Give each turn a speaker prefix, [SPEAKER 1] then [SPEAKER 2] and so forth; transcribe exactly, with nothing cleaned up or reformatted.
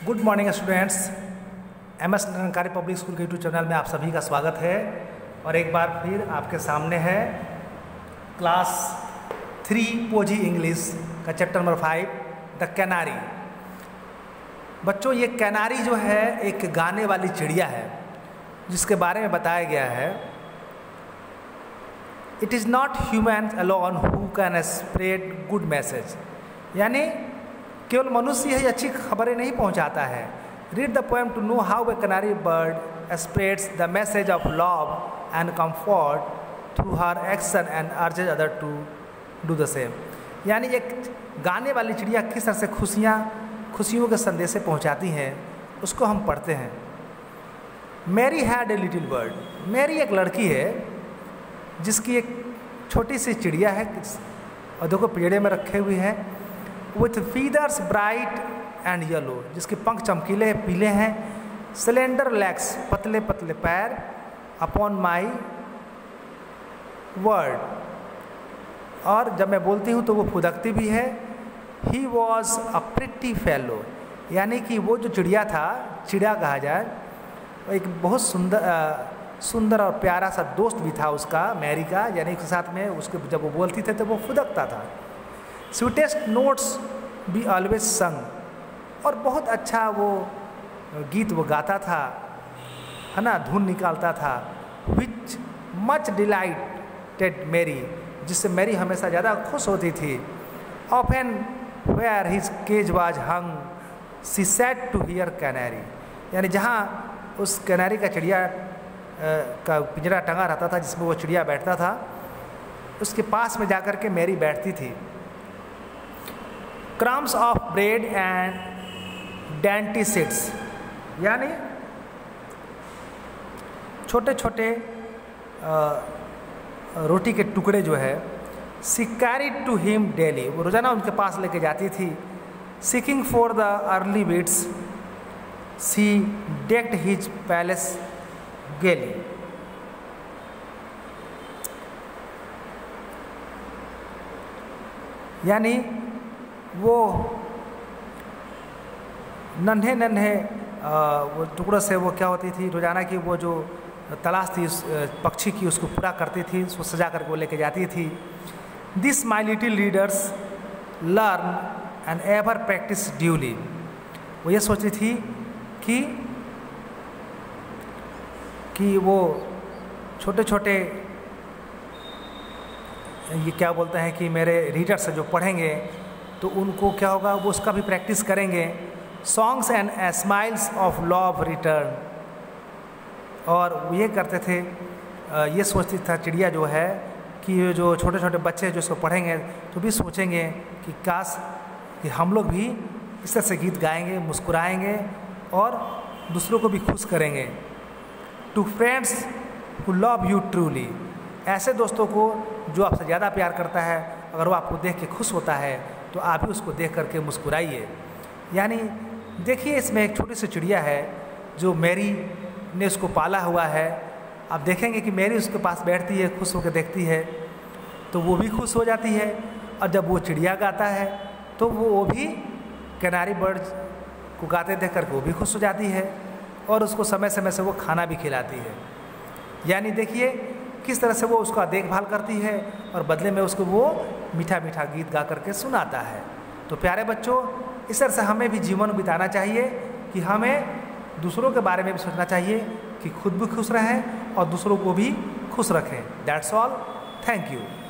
[SPEAKER 1] Good morning students. M S Nirankari public school के YouTube channel में आप सभी का स्वागत है और एक बार फिर आपके सामने है क्लास थ्री पोजी इंग्लिश का chapter number five the canary. बच्चों, ये कैनारी जो है एक गाने वाली चिड़िया है जिसके बारे में बताया गया है it is not human alone who can spread good message, यानी केवल मनुष्य ही अच्छी खबरें नहीं पहुंचाता है। Read the poem to know how a canary bird spreads the message of love and comfort through her action and urges other to do the same. यानी एक गाने वाली चिड़िया किस तरह से खुशियाँ खुशियों के संदेशे पहुंचाती हैं उसको हम पढ़ते हैं। Mary had a little bird. Mary एक लड़की है जिसकी एक छोटी सी चिड़िया है और देखो पिंजड़े में रखे हुए हैं। With feathers bright and yellow, जिसके पंख चमकीले पीले हैं। सिलेंडर लेग्स, पतले पतले पैर। अपॉन माई वर्ड, और जब मैं बोलती हूँ तो वो फुदकती भी है। He was a pretty fellow, यानी कि वो जो चिड़िया था, चिड़िया कहा जाए, एक बहुत सुंदर सुंदर और प्यारा सा दोस्त भी था उसका, मैरी का, यानी उसके साथ में उसके जब वो बोलती थे तो वो फुदकता था। स्वीटेस्ट नोट्स बी ऑलवेज संग, और बहुत अच्छा वो गीत वो गाता था, है ना, धुन निकालता था। विच मच डिलाइटेड मैरी, जिससे मैरी हमेशा ज़्यादा खुश होती थी। Often where his cage was hung she sat to hear canary, यानी जहाँ उस कैनरी का चिड़िया का पिंजरा टंगा रहता था जिसमें वो चिड़िया बैठता था, उसके पास में जाकर के मैरी बैठती थी। Crumbs of bread and dainty seeds, यानी छोटे छोटे रोटी के टुकड़े जो है, she carried to him daily, वो रोज़ाना उनके पास लेके जाती थी। Seeking for the early beets she decked his palace gaily, यानी वो नन्हे नन्हे वो टुकड़ों से वो क्या होती थी, रोज़ाना की वो जो तलाश थी उस पक्षी की उसको पूरा करती थी, उसको सजा करके वो लेके जाती थी। This my little readers learn and ever practise duly, वो ये सोचती थी कि कि वो छोटे छोटे ये क्या बोलते हैं कि मेरे रीडर्स जो पढ़ेंगे तो उनको क्या होगा, वो उसका भी प्रैक्टिस करेंगे। Songs and smiles of love return, और ये करते थे, ये सोचती था चिड़िया जो है कि ये जो छोटे छोटे बच्चे जो इसको पढ़ेंगे तो भी सोचेंगे कि काश कि हम लोग भी इस तरह से गीत गाएंगे, मुस्कुराएंगे और दूसरों को भी खुश करेंगे। To friends who love you truly, ऐसे दोस्तों को जो आपसे ज़्यादा प्यार करता है, अगर वो आपको देख के खुश होता है तो आप भी उसको देख करके मुस्कुराइए। यानी देखिए, इसमें एक छोटी सी चिड़िया है जो मैरी ने उसको पाला हुआ है। आप देखेंगे कि मैरी उसके पास बैठती है, खुश होकर देखती है तो वो भी खुश हो जाती है, और जब वो चिड़िया गाता है तो वो वो भी कैनारी बर्ड को गाते देख करके वो भी खुश हो जाती है और उसको समय समय से वो खाना भी खिलाती है। यानी देखिए किस तरह से वो उसका देखभाल करती है और बदले में उसको वो मीठा मीठा गीत गा करके सुनाता है। तो प्यारे बच्चों, इस तरह से हमें भी जीवन बिताना चाहिए कि हमें दूसरों के बारे में भी सोचना चाहिए कि खुद भी खुश रहें और दूसरों को भी खुश रखें। That's all, thank you.